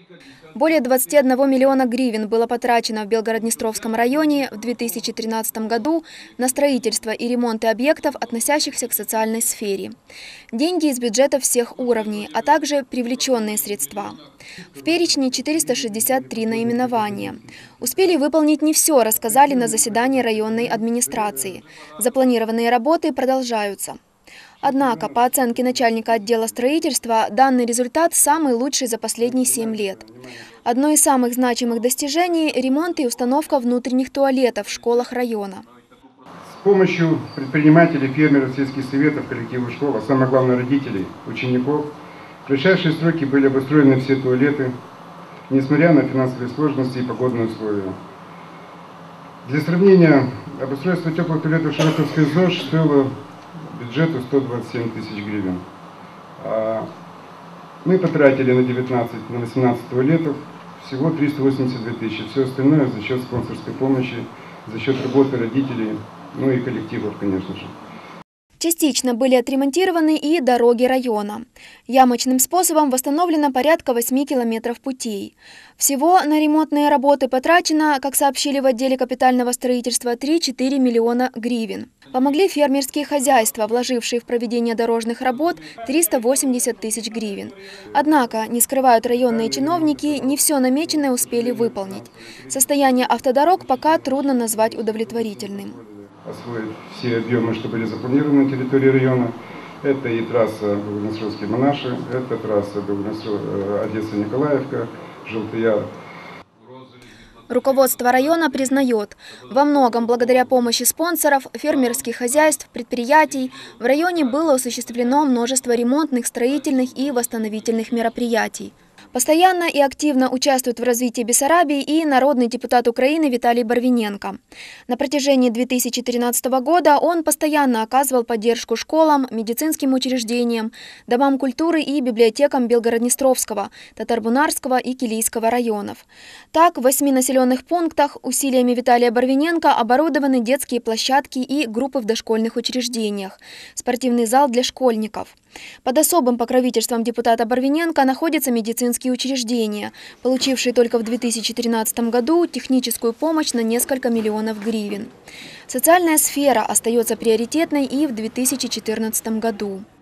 Более 21 миллиона гривен было потрачено в Белгород-Днестровском районе в 2013 году на строительство и ремонты объектов, относящихся к социальной сфере. Деньги из бюджета всех уровней, а также привлеченные средства. В перечне 463 наименования. Успели выполнить не все, рассказали на заседании районной администрации. Запланированные работы продолжаются. Однако, по оценке начальника отдела строительства, данный результат самый лучший за последние 7 лет. Одно из самых значимых достижений – ремонт и установка внутренних туалетов в школах района. С помощью предпринимателей, фермеров, сельских советов, коллективов школ, а самое главное родителей, учеников, в ближайшие сроки были обустроены все туалеты, несмотря на финансовые сложности и погодные условия. Для сравнения, обустройство теплых туалетов в Широковской ЗОЖ стоило бюджету 127 тысяч гривен. Мы потратили на 18 туалетов всего 382 тысячи. Все остальное за счет спонсорской помощи, за счет работы родителей, ну и коллективов, конечно же. Частично были отремонтированы и дороги района. Ямочным способом восстановлено порядка 8 километров путей. Всего на ремонтные работы потрачено, как сообщили в отделе капитального строительства, 3-4 миллиона гривен. Помогли фермерские хозяйства, вложившие в проведение дорожных работ 380 тысяч гривен. Однако, не скрывают районные чиновники, не все намеченное успели выполнить. Состояние автодорог пока трудно назвать удовлетворительным. Освоить все объемы, что были запланированы на территории района. Это и трасса Белгород-Днестровский-Монаши, это трасса Одесса-Николаевка, Желтый Яр. Руководство района признает, во многом благодаря помощи спонсоров, фермерских хозяйств, предприятий в районе было осуществлено множество ремонтных, строительных и восстановительных мероприятий. Постоянно и активно участвует в развитии Бессарабии и народный депутат Украины Виталий Барвиненко. На протяжении 2013 года он постоянно оказывал поддержку школам, медицинским учреждениям, домам культуры и библиотекам Белгород-Днестровского, Татарбунарского и Килийского районов. Так, в 8 населенных пунктах усилиями Виталия Барвиненко оборудованы детские площадки и группы в дошкольных учреждениях, спортивный зал для школьников. Под особым покровительством депутата Барвиненко находятся медицинские учреждения, получившие только в 2013 году техническую помощь на несколько миллионов гривен. Социальная сфера остается приоритетной и в 2014 году.